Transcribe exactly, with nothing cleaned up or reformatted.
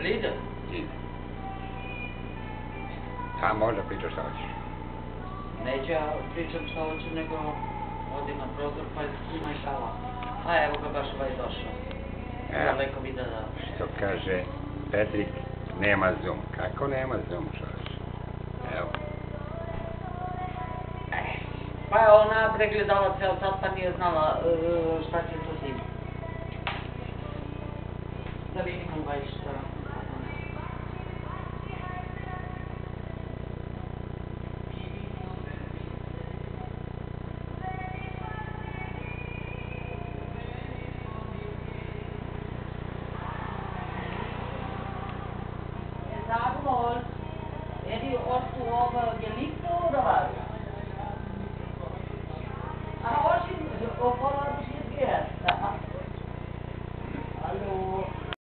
Jel ide? Ide. Sam možda pričaš šta hoćeš. Neću ja pričam šta hoću, nego odim na prozor pa ima i kava. A evo ga baš ovaj došao. Daleko mi da da. Što kaže Petrik, nema Zoom. Kako nema Zoom, čoveč? Evo. Pa je ona pregledala ceo sat pa nije znala šta će sa tim. Da vidimo ovaj šta. Sag mal, er die Ost, wo wir geliebt